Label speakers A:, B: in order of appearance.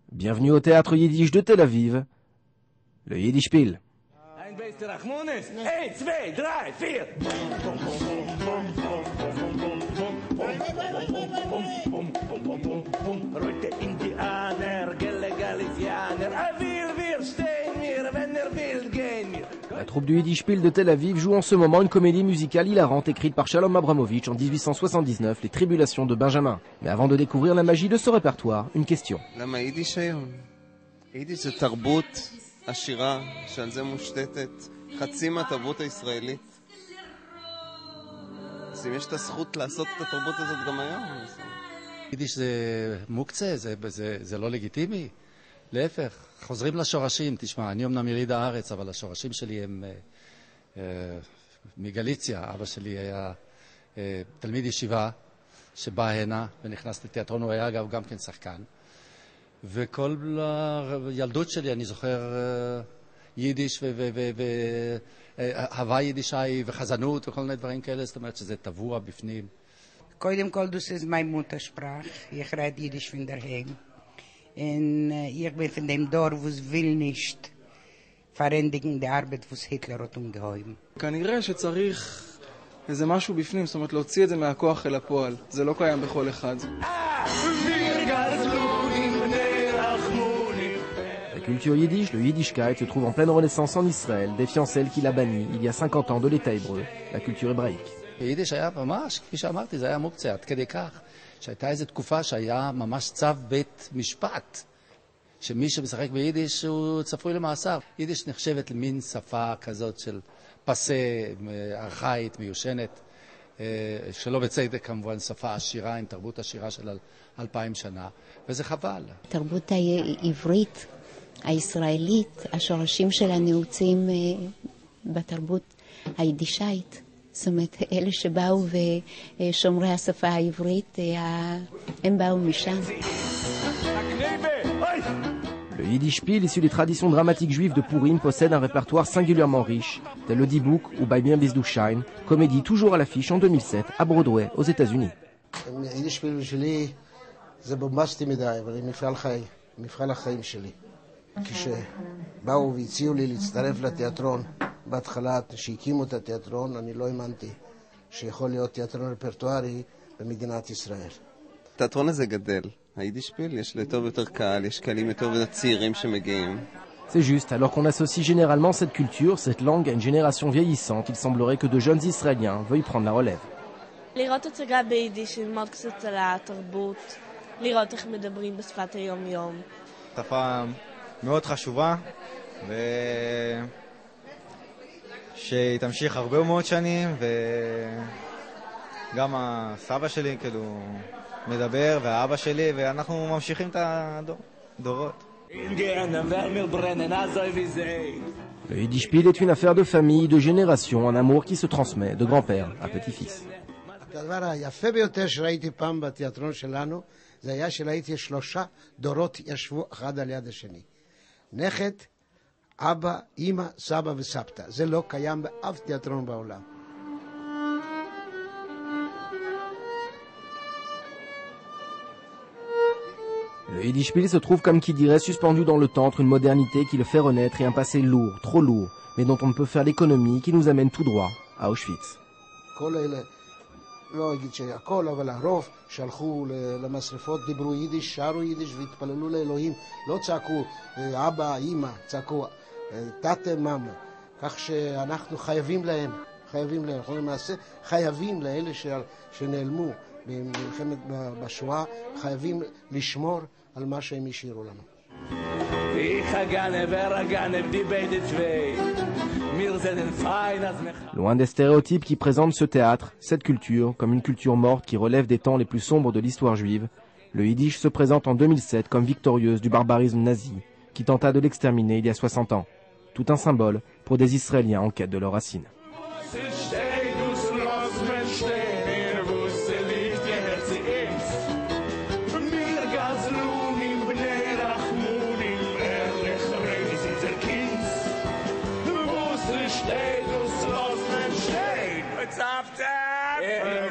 A: Bienvenue au théâtre yiddish de Tel Aviv, le Yiddishpil. La troupe du Yiddishpil de Tel Aviv joue en ce moment une comédie musicale hilarante écrite par Shalom Abramovitch en 1879, Les Tribulations de Benjamin. Mais avant de découvrir la magie de ce répertoire, une question.
B: יידיש זה תרבות עשירה שעל זה מושתתת חצי מהתרבות הישראלית. אז אם יש את הזכות לעשות את התרבות הזאת גם היום.
C: יידיש זה מוקצה, זה לא לגיטימי. להפך, חוזרים לשורשים. תשמע, אני אמנם יליד הארץ, אבל השורשים שלי הם מגליציה. אבא שלי היה תלמיד ישיבה שבא הנה ונכנס לתיאטרון. הוא היה אגב גם כן שחקן. וכל הילדות שלי אני זוכר יידיש והווה יידישאי וחזנות וכל מיני דברים כאלה, זאת אומרת שזה טבוע בפנים.
D: קודם כל, das ist mein Muttersprach. Ich rede Jiddisch von daheim. Und ich bin von dem Dorf, wo es will nicht verändigen die Arbeit, wo es Hitler hat umgehoben.
E: כנראה שצריך איזה משהו בפנים, זאת אומרת להוציא את זה מהכוח אל הפועל. זה לא קיים בכל אחד.
A: La culture yiddish, le Yiddishkeit, se trouve en pleine renaissance en Israël, défiant celle qui l'a bannie il y a 50 ans de l'État hébreu, la culture hébraïque.
C: יידיש היה ממש, כפי שאמרתי, זה היה מוקצה, עד כדי כך, שהייתה איזו תקופה שהיה ממש צו בית משפט, שמי שמשחק ביידיש הוא צפוי למאסר. יידיש נחשבת למין שפה כזאת של פסה, ארכאית, מיושנת, שלא בצדק כמובן, שפה עשירה עם תרבות עשירה של 2000 שנה, וזה חבל.
F: תרבות העברית הישראלית, השורשים שלה נעוצים בתרבות היידישאית. זאת אומרת, אלה שבאו ושומרי השפה העברית, הם באו משם.
A: Le Yiddishpil, issu des traditions dramatiques juives de Purim, possède un répertoire singulièrement riche, tel le Dibouk ou Bei mir bist du Schein, comédie toujours à l'affiche en 2007 à Broadway, aux États-Unis.
G: היידישפיל שלי זה בומבסטי מדי, אבל מפעל החיים שלי. כשבאו והציעו לי להצטרף לתיאטרון, בהתחלה שהקימו את התיאטרון, אני לא האמנתי שיכול להיות תיאטרון רפרטוארי במדינת ישראל.
B: התיאטרון הזה גדל. היידישפיל יש יותר ויותר קהל, יש קהלים יותר ויותר צעירים שמגיעים.
A: C'est juste, alors qu'on associe généralement cette culture, cette langue à une génération vieillissante, il semblerait que de jeunes Israéliens veuillent prendre la relève.
H: לראות הצגה ביידיש, ללמוד קצת על התרבות, לראות איך מדברים בשפת היום-יום.
I: שפה מאוד חשובה, שהיא תמשיך הרבה מאוד שנים, וגם הסבא שלי כאילו מדבר, והאבא שלי, ואנחנו ממשיכים את הדורות.
A: Le Yiddishpil est une affaire de famille, de génération, un amour qui se transmet de grand-père à petit-fils.
G: הדבר היפה ביותר שראיתי פעם בתיאטרון שלנו, זה היה שראיתי 3 דורות ישבו אחד על יד השני. נכד, אבא, אמא, סבא וסבתא. זה לא קיים באף תיאטרון בעולם.
A: Le Yiddishpil se trouve comme qui dirait suspendu dans le temps entre une modernité qui le fait renaître et un passé lourd, trop lourd, mais dont on ne peut faire l'économie, qui nous amène tout droit à Auschwitz.
G: לא אגיד שהכל, אבל הרוב שהלכו למשרפות דיברו יידיש, שרו יידיש והתפללו לאלוהים. לא צעקו אבא, אמא, צעקו תתה, מאמה. כך שאנחנו חייבים להם, אנחנו למעשה חייבים לאלה שנעלמו במלחמת בשואה, חייבים לשמור על מה שהם השאירו לנו.
A: Loin des stéréotypes qui présentent ce théâtre, cette culture, comme une culture morte qui relève des temps les plus sombres de l'histoire juive, le Yiddish se présente en 2007 comme victorieuse du barbarisme nazi, qui tenta de l'exterminer il y a 60 ans. Tout un symbole pour des Israéliens en quête de leurs racines.
J: It's after